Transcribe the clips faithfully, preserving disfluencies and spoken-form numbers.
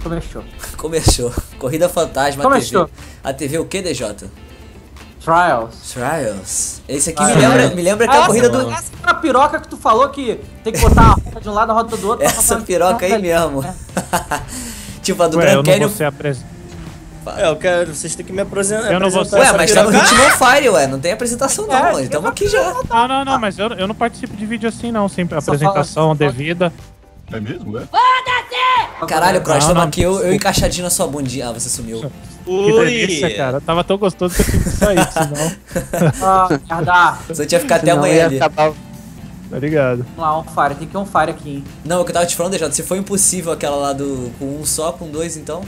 Começou. Começou. Corrida Fantasma, Começou. A T V. A T V o que, D J? Trials. Trials. Esse aqui Ah, me, é. lembra, me lembra que é a essa, corrida do... essa é a piroca que tu falou que tem que botar a rota de um lado, a rota do outro. pra Essa passar- piroca aí Não, mesmo. Tipo a do Ué, Grand eu não Canyon. vou ser apres... É, eu quero. Vocês têm que me apresentar. Eu não vou ser- Ué, essa mas tá no piroca. ritmo on fire, ué. Não tem apresentação não, É, mano. Estamos aqui já. Não, não, não, mas eu, eu não participo de vídeo assim não, sempre Só apresentação fala- devida. É mesmo, é? Caralho, Cross, Não, estamos não. aqui, eu, eu encaixadinho na sua bundinha. Ah, você sumiu. Que Ui! delícia, cara. Tava tão gostoso que eu tive que sair, senão... Ah, merda. Você tinha que ficar até Senão amanhã ia ali. acabar- Tá ligado? Vamos lá, on fire. Tem que ir on fire aqui, hein. Não, o que eu tava te falando, D J, se foi impossível aquela lá do com um só, com dois, então...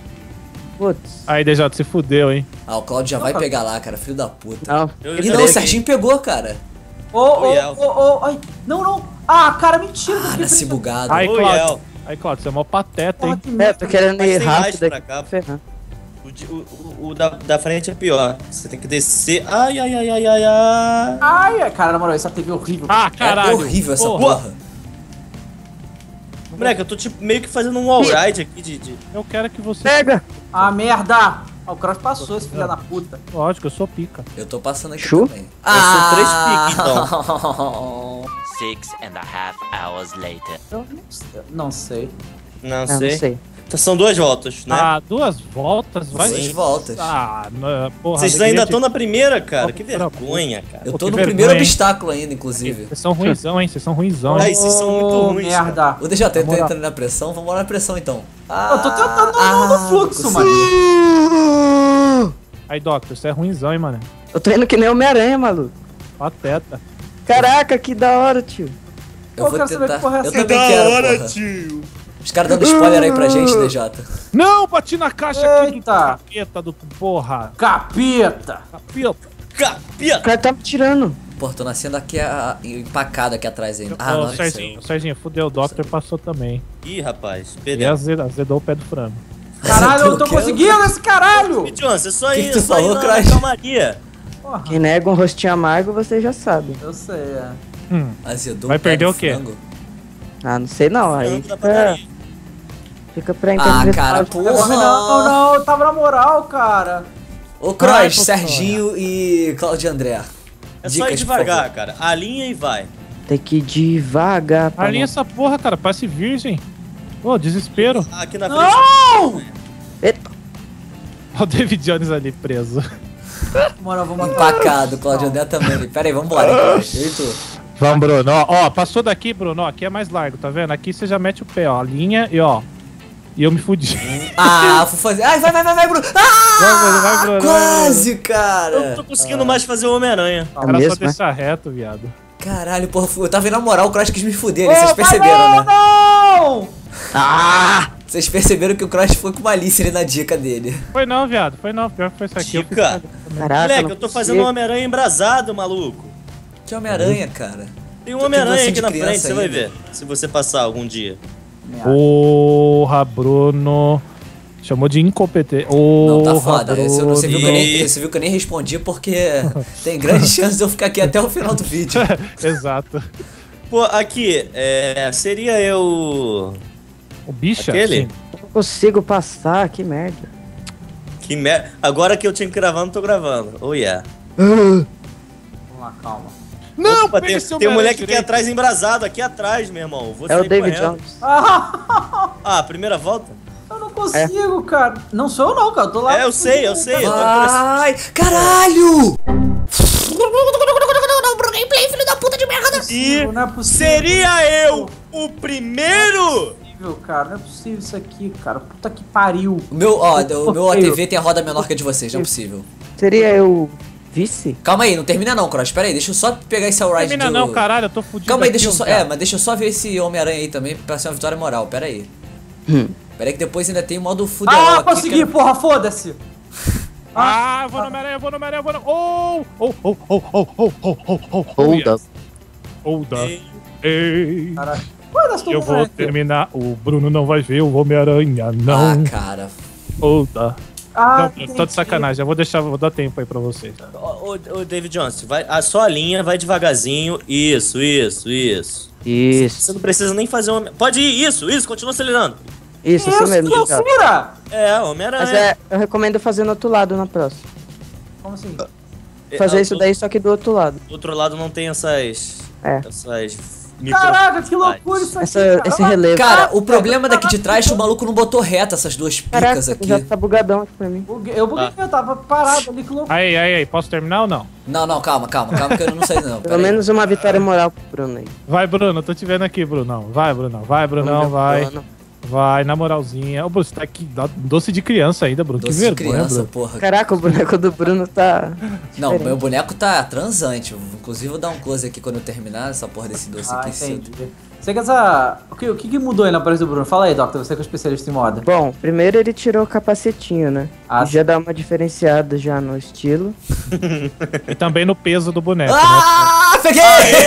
Putz. Aí, D J, se fudeu, hein? Ah, o Claudio já vai pegar lá, cara. Filho da puta. Não. Eu E já não, dei o Serginho pegou, cara. Ô, ô, Oi, El. ô, ô, ai. Não, não. Ah, cara, mentira. Ah, eu nasci fiquei bugado. Aí, Oi, Claudio. El. Aí, Claudio, você é mó pateta, Porra, hein? que É, merda. tô querendo Mas ir tem rápido mais pra aqui. cá. Ferrando. O, de- o, o- o da, da frente é pior. Você tem que descer. Ai, ai, ai, ai, ai, ai. Ai, ai, cara, na moral, essa T V é horrível. Ah, É caralho. horrível essa Porra. porra. Moleque, eu tô tipo meio que fazendo um wallride aqui de. de... Eu quero que você... Pega! Ah, merda. Ah, o Cross passou, esse filho da puta. Lógico, eu sou pica. Eu tô passando aqui Chu? também. sou três Ah! Six and a half hours later. Eu não sei. Não sei. Não Ah, sei. não sei. Então, são duas voltas, né? Ah, duas voltas? Vai... Duas voltas. Ah, não, porra. Vocês alegria ainda de- estão na primeira, cara. Que Porra, vergonha, cara. Eu Pô, tô que no vergonha, primeiro hein? obstáculo ainda, inclusive. Vocês são ruizão, hein? Vocês são ruizão, Ai, hein? vocês são muito Ô, ruins, merda. O D J, tá Na moral. entrando na pressão? Vamos lá na pressão então. Ah, Eu tô tentando no- no fluxo, consegui. mano. Aí, Doctor, você é ruizão, hein, mano? Eu tô indo que nem Homem-Aranha, maluco. Pateta. Caraca, que da hora, tio. Eu Eu vou quero saber tentar. que porra é Eu essa. também Da quero, hora, porra. tio. Os caras dando spoiler aí pra gente, D J. Não, bati na caixa aqui do Eita. capeta do porra. Capeta. Capeta. O Capia. cara tá me tirando. Pô, tô nascendo aqui a, a- empacado aqui atrás ainda. Ah, Ô, não, que Serginho, Serginho, fudeu, o Doctor passou também. Ih, rapaz. E Perdeu. azedou, azedou o pé do frango. Caralho, eu tô Tu quer? conseguindo esse caralho. E, Johnson, é só Que ir, que tu só ir falou, na Crash? calmaria. Porra, Quem nega um rostinho amargo, você já sabe. eu sei, é. Hum. Azedou Vai o pé perder do o quê? frango. Ah, não sei não. Aí Frango da fica, padaria. fica pra Ah, interpretar. cara, Não, não, porra. não, eu tava na moral, cara. Ô, Ai, Cross, pô, Serginho e Claudio André. É só ir Dicas, por devagar, favor. cara. Alinha e vai. Tem que ir devagar. pra Alinha essa porra, cara, passe virgem. Ô, desespero. Aqui na frente. Não! Eita. Ó o David Jones ali preso. Mano, vamos Empacado, Claudio André também. Pera aí, vambora. Então. Eu e tu. Vamos, Bruno. Ó, ó, passou daqui, Bruno. Ó, aqui é mais largo, tá vendo? Aqui você já mete o pé, ó. Linha e ó. E eu me fudi. Ah, vou fazer. Ai, vai, vai, vai, vai, Bruno. Ah, Vai, Bruno, vai, Bruno, vai, quase, Eu não cara. tô conseguindo mais fazer o Homem-Aranha. O cara só mesmo, né? deixa reto, viado. Caralho, porra, eu tava vendo na moral, o Cross quis me fuder, ali, vocês Opa, perceberam, não, né? não! Ah! Vocês perceberam que o Cross foi com malícia ali na dica dele. Foi não, viado. Foi não. Pior que foi isso aqui. Eu Dica. fiz- Caraca, Moleque, não eu tô consigo. fazendo um Homem-Aranha embrasado, maluco. Que Homem-Aranha, cara. Tem um Tô Homem-Aranha tendo aqui docinho na de frente, criança você vai ainda. ver. Se você passar algum dia. Porra, Bruno. Chamou de incompetente. Não, tá Porra, foda. Esse, eu- você, viu que eu nem, Bruno. você viu que eu nem respondi porque tem grande chance de eu ficar aqui até o final do vídeo. Exato. Pô, aqui, é. Seria eu. O bicho? Aquele? Não consigo passar, que merda. Que mer... Agora que eu tinha que gravar, não tô gravando. Oh yeah. Vamos lá, calma. Não, Opa, pega tem, esse tem um Homem-Aranha moleque aqui direito. atrás embrasado, aqui atrás, meu irmão. Vou É o sair David correndo. Jones. Ah, Ah, primeira volta? eu não consigo, cara. Não sou eu não, cara. Eu tô lá. É, eu sei, eu sei. Eu tô Ai, caralho! Gameplay, filho da puta de merda! E Não é possível. seria eu o primeiro? Não é possível, cara. Não é possível isso aqui, cara. Puta que pariu. O meu, ó, o meu A T V Feio. tem a roda menor que a de vocês, não é possível. Seria eu vice? Calma aí, não termina não, Cross. Pera aí, deixa eu só pegar esse all ride Termina do... não, caralho, eu tô fudido. Calma aí, aqui, deixa eu ó, só... cara. É, mas deixa eu só ver esse Homem-Aranha aí também pra ser uma vitória moral. Pera aí. Hum. Pera aí que depois ainda tem o modo fudelão Ah, aqui. consegui, que- porra, foda-se. Ah, eu vou no Homem-Aranha, eu vou no Homem-Aranha, eu vou no... Oh, oh, oh, oh, oh, oh, oh, oh, oh, oh, Hold yes. up. Hold up. Ei, Ei. Caralho. Foda-se, tô Eu com vou moleque. terminar. O Bruno não vai ver o Homem-Aranha, Ah, não. cara. Hold up. Ah, Não, tô de sacanagem, eu vou deixar, vou dar tempo aí pra vocês. Ô, ô, ô, David Johnson, vai, a sua linha vai devagarzinho. Isso, isso, isso. Você Isso. não precisa nem fazer uma. Pode ir, isso, isso, continua acelerando. Isso, Que isso isso, mesmo, que Djalma. loucura! É, Mas Homem-Aranha. é, eu recomendo fazer no outro lado na próxima. Como assim? Fazer É, isso do- daí, só que do outro lado. Do outro lado não tem essas... É. Essas... micro- Caraca, que loucura isso aqui, Essa, cara. esse Olha lá. relevo. Cara, o problema daqui de trás é que o maluco não botou reto essas duas picas Caraca, aqui. já tá bugadão aqui pra mim. Buguei- Eu buguei, Ah. eu tava parado ali, que loucura. Aí, aí, aí, posso terminar ou não? Não, não, calma, calma, calma que eu não sei não. Pelo pera aí. menos uma vitória moral pro Bruno aí. Vai, Bruno, tô te vendo aqui, Brunão. Vai, Brunão, vai, Brunão, Meu vai. plano. Vai, na moralzinha. Ô, Bruno, você tá aqui, dá doce de criança ainda, Bruno. Doce que de vergonha, criança, Bruno. porra. Caraca, o boneco do Bruno tá. Não, diferente. meu boneco tá transante. Inclusive, vou dar um close aqui quando eu terminar essa porra desse doce Ah, aqui. entendi. Você quer essa... O que, o que que mudou aí na aparência do Bruno? Fala aí, Doctor, você que é especialista em moda. Bom, primeiro ele tirou o capacetinho, né? Ah, já dá uma diferenciada já no estilo. E também no peso do boneco, né? Ah, peguei!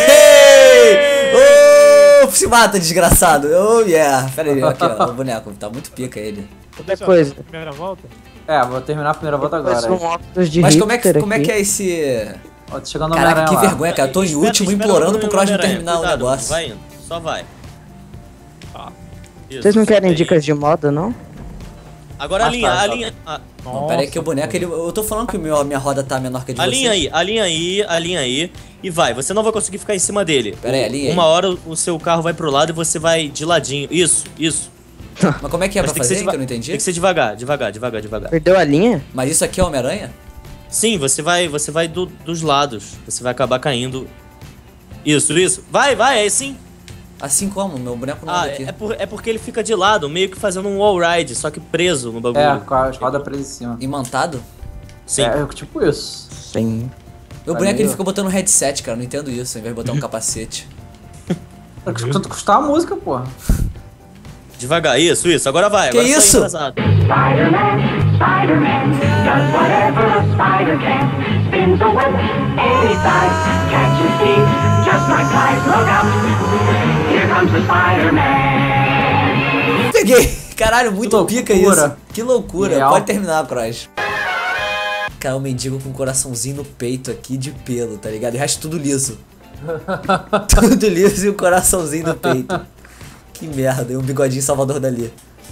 Ô, se mata, desgraçado. Oh, yeah. Pera aí, aqui, ó, o boneco. Tá muito pica ele. Outra coisa. Primeira volta? É, vou terminar a primeira volta agora. Depois um aí. óculos de Mas como é, que, hipster como é aqui. que é esse... Ó, tô chegando no Caraca, Homem-Aranha que lá. vergonha, cara. Eu tô em Espera- último espera implorando o pro Cross não Homem-Aranha. terminar o Cuidado, negócio. Vai indo, só vai. Tá. Isso, Vocês não querem bem. dicas de moda, não? Agora a Ah, linha, tá, a tá. linha... A, Não, pera aí que o boneco, ele, eu tô falando que o meu, a minha roda tá menor que a de a vocês. linha aí, a linha aí, a linha aí. E vai, você não vai conseguir ficar em cima dele. Pera aí, a linha aí. Uma hora o seu carro vai pro lado e você vai de ladinho. Isso, isso. Mas como é que é Mas pra tem que ser fazer, que deva- eu não entendi? Tem que ser devagar, devagar, devagar, devagar. Perdeu a linha? Mas isso aqui é Homem-Aranha? Sim, você vai, você vai do- dos lados. Você vai acabar caindo. Isso, isso. Vai, vai, é assim. Assim como? Meu boneco não Ah, anda é, aqui. é por- é porque ele fica de lado, meio que fazendo um wall ride, só que preso no bagulho. É, com as rodas presas em cima. Imantado? Sim. É, tipo isso. Sim. Meu Tá boneco ele meio- fica botando um headset, cara. Eu não entendo isso, ao invés de botar um capacete. Tanto custar a música, porra. Devagar, isso, isso. Agora vai. Que agora sai isso? atrasado. Spider-Man, Spider-Man, does whatever a spider can. Spins a web any size, catches thieves just like flies. Look out! Here comes the Spider-Man. Peguei! Caralho, muito loucura. pica isso. Que loucura. Real. Pode terminar, Cross. Cara, o mendigo com um coraçãozinho no peito aqui de pelo, tá ligado? E o resto tudo liso. Tudo liso e um coraçãozinho no peito. Que merda, e um bigodinho Salvador Dali.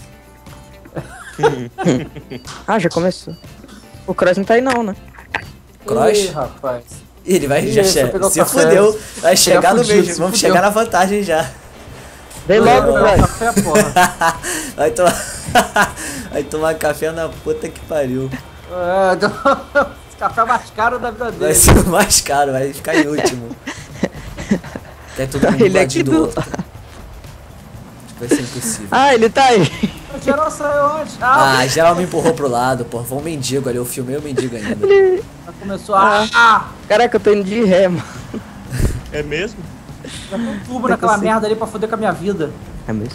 Ah, já começou. O Cross não tá aí não, né? Cross? Ih, rapaz. Ele vai Ih, já você che pegou se café. fudeu. Vai chegar no fudido, meio, se vamos fudeu. chegar na vantagem já. Vem logo, Pegar Cross. café, porra. Vai tomar. Vai tomar café na puta que pariu. É, esse café é mais caro da vida Vai dele. ser o mais caro, vai ficar em último. Tem todo mundo Ele do aqui ladinho do do- outro. Acho que vai ser impossível. Ah, ele tá aí. O geral saiu antes. Ah, Ah, geral me empurrou pro lado, porra. Foi um mendigo ali, eu filmei o mendigo ainda. já começou a... Ah, Caraca, eu tô indo de ré, mano. É mesmo? já tem um tubo naquela merda ali pra foder com a minha vida. É mesmo.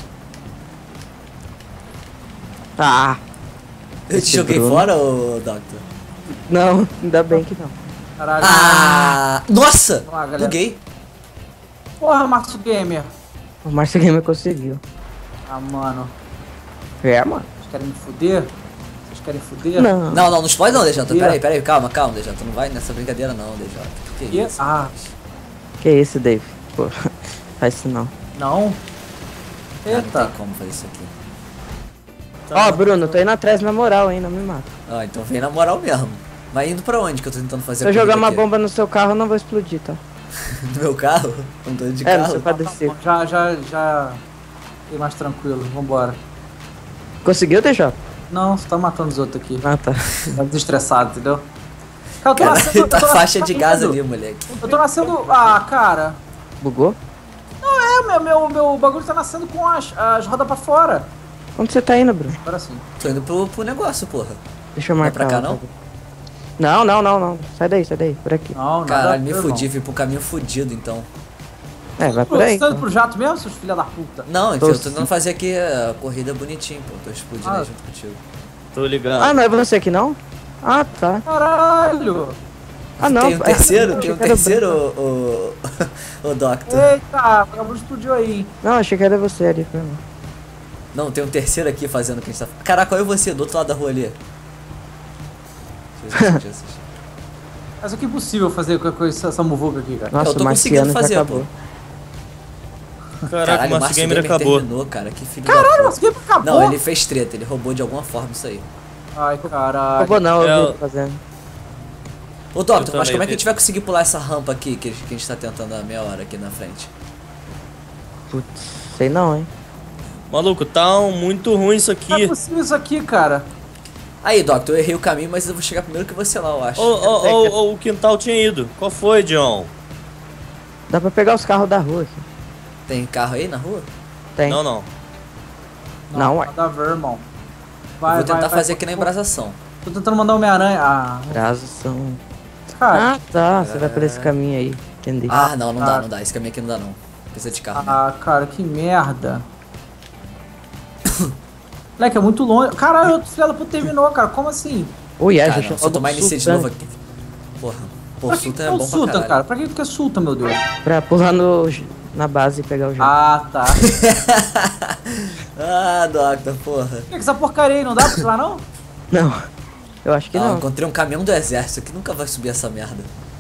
Ah, Eu te Esse joguei Bruno. fora, ô Doctor? não, ainda bem que não. Caralho. Ah! Nossa! Vamos lá, galera. Buguei. Porra, Marcos Gamer. O Márcio Gamer conseguiu. Ah, mano. É, mano. Vocês querem me fuder? Vocês querem fuder? Não. Não, não, não explode não, D J. Ih. Peraí, peraí, calma, calma, D J. Tu não vai nessa brincadeira não, D J. Que Ih, isso? Ah, Que isso, Dave? Pô, faz isso não. não. Ah, não Eita. tem como fazer isso aqui. Ó, Bruno, tô indo atrás na moral, hein? Não me mata. Ah, então vem na moral mesmo. Mas indo pra onde que eu tô tentando fazer Se eu a corrida jogar uma aqui? bomba no seu carro, eu não vou explodir, tá? No meu carro? Não tô de É, no carro. seu pra descer. Já, já, já... Fiquei mais tranquilo. Vambora. Conseguiu, D J? Não, você tá matando os outros aqui. Ah, tá. Tá desestressado, entendeu? Cara, eu tô Cara, nascendo... eu tá tô faixa de gás nascendo- ali, moleque. Eu tô nascendo... Ah, cara... Bugou? É, meu, meu, meu bagulho tá nascendo com as, as rodas pra fora. Onde você tá indo, Bruno? Agora sim. Tô indo pro, pro negócio, porra. Deixa eu Vai marcar. pra cá, lá, não? tá bom. Não, não, não, não. Sai daí, sai daí. Por aqui. Não, nada Caralho, a me ver, fudi, irmão. fui pro caminho fudido, então. É, vai por Pô, aí. Você tá indo então. pro jato mesmo, seus filha da puta? Não, então Tô eu tô sim. tentando fazer aqui a corrida bonitinho, pô. Tô explodindo Ah. aí junto contigo. Tô ligado. Ah, não é você aqui, não? Ah, tá. Caralho! Ah, não. Tem um é- terceiro? achei Tem um que era o terceiro, o, o, o Doctor. Eita, o bagulho explodiu aí, hein? Não, achei que era você ali, foi mal. Não, tem um terceiro aqui fazendo o que a gente tá... Caraca, olha você, do outro lado da rua ali. Jesus, Jesus. Mas o que é impossível fazer com, com essa, essa muvuca aqui, cara? Nossa, Eu tô o conseguindo Marciano já fazer, acabou. pô. Caraca, Caralho, o o Márcio Márcio Gamer Gamer acabou. terminou, cara. Que filho Caralho, da nosso puta. game acabou. Não, ele fez treta, ele roubou de alguma forma isso aí. Ai, caralho. Acabou não, eu É, vi eu- ele fazendo. Ô, Doctor, também mas como é que a vi. gente vai conseguir pular essa rampa aqui que, que a gente tá tentando há meia hora aqui na frente? Putz, sei não, hein. Maluco, tá um- muito ruim isso Não é aqui. possível isso aqui, cara. Aí, Doctor, eu errei o caminho, mas eu vou chegar primeiro que você lá, eu acho. Ô, ô, ô, ô, o quintal tinha ido. Qual foi, John? Dá pra pegar os carros da rua aqui. Tem carro aí na rua? Tem. Não, não. Não, ué. Nada a ver, irmão. Eu Vai, vou tentar vai, fazer vai. aqui na embrasação. Tô tentando mandar o Homem-Aranha. Ah, Brasas são... cara. Ah, tá. Você vai por esse caminho aí. Entendi. Ah, não, não dá, Ah. não dá. Esse caminho aqui não dá, não. Precisa de carro. né? Ah, cara, que merda. Moleque, é muito longe. Caralho, outro filho da puta terminou, cara. Como assim? Ui, é, Cara, já não, se eu tomar inicia de novo aqui. Porra. Pô, Pra que Sultan que é é o bom pra Sultan, caralho. cara? Pra que tu quer Sultan, meu Deus? Pra pular no, na base e pegar o jogo. Ah, tá. Ah, Doctor, porra. Que que essa porcaria aí? Não dá pra pular, não? Não. Eu acho que Ah, eu não. encontrei um caminhão do exército que nunca vai subir essa merda.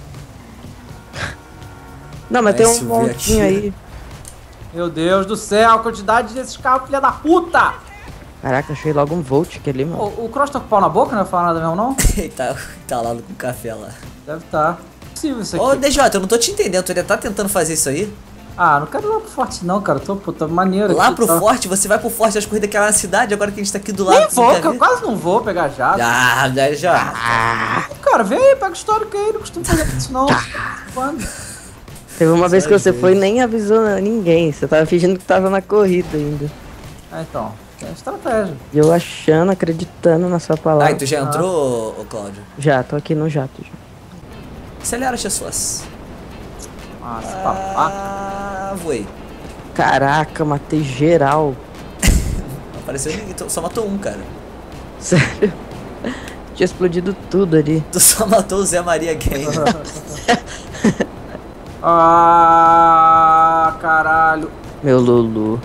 Não, mas Vai tem um subir montinho aqui. aí. Meu Deus do céu, a quantidade desses carros, filha da puta! Caraca, achei logo um Volt aqui ali, mano. O, o Cross tá com o pau na boca, não vai falar nada mesmo, não? Ele tá, tá lá com café lá. Deve tá. Não é possível isso aqui. Ô, D J, eu não tô te entendendo. Tu ainda tá tentando fazer isso aí? Ah, não quero ir lá pro forte não, cara. Tô, pô, tá maneiro Lá aqui, pro tá? forte, você vai pro forte das corridas que é lá na cidade, agora que a gente tá aqui do lado. Nem tu vou, não quer cara, eu ver? quase não vou pegar jato. Ah, D J. Cara, vem aí, pega o histórico aí, não costumo fazer isso não. Quando? Teve uma vez que às você vezes. foi e nem avisou ninguém. Você tava fingindo que tava na corrida ainda. Ah, então, é estratégia. E eu achando, acreditando na sua palavra. Ai, tu já entrou, ô, ô Cláudio? Já, tô aqui no jato. Já. Acelera, Jesus. Nossa, papá. Ah, voei. Caraca, matei geral. Apareceu ninguém, tu só matou um, cara. Sério. Tinha explodido tudo ali. Tu só matou o Zé Maria Game. Ah, caralho. Meu Lulu.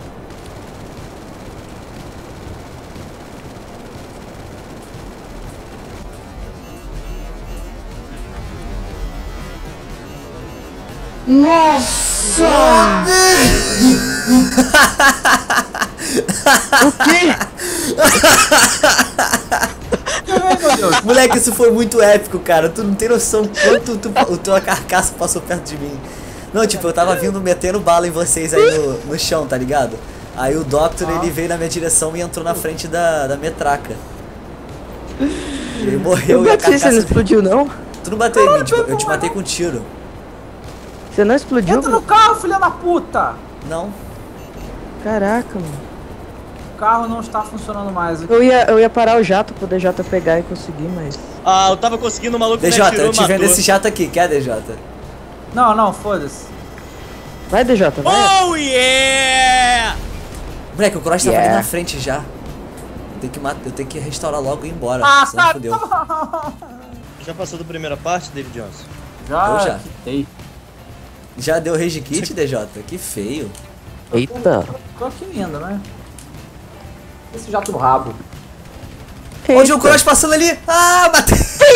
Moleque, isso foi muito épico, cara. Tu não tem noção quanto tu, o tua carcaça passou perto de mim. Não, tipo, eu tava vindo metendo bala em vocês aí no, no chão, tá ligado? Aí o Doctor, ele veio na minha direção e entrou na frente da, da metraca. Ele morreu Eu e a bati, você não carcaça... explodiu não? Tu não bateu em mim, tipo, eu te matei com um tiro. Você não explodiu? Entra no carro, filha da puta. Não. Caraca, mano. O carro não está funcionando mais. Eu ia, eu ia parar o jato pro D J pegar e conseguir, mas... Ah, eu tava conseguindo, o maluco me D J, atirou, eu te vendo matou. esse jato aqui, quer D J? Não, não, foda-se. Vai, D J, vai. Oh, yeah! Moleque, o Cross tava Yeah. ali na frente já. Eu tenho que, mat... eu tenho que restaurar logo e ir embora. Ah, senão tá. fodeu. Já passou da primeira parte, David Johnson? Já, Eu já. quitei. Já deu rage kit, D J? Que feio. Eita. Tô aqui ainda, né? Esse jato no rabo. Onde o Cross passando ali? Ah, bateu!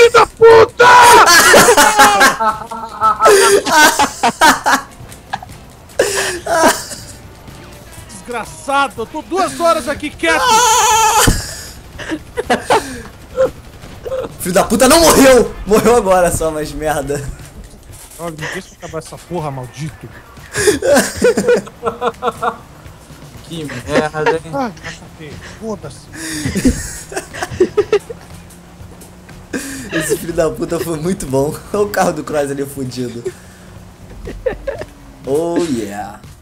Desgraçado, eu tô duas horas aqui quieto. Filho da puta não morreu! Morreu agora só, mas merda. Olha, me deixa acabar essa porra, maldito. Que merda, hein? Ai, cacete, foda-se. Esse filho da puta foi muito bom. Olha o carro do Cross ali fudido. Oh yeah.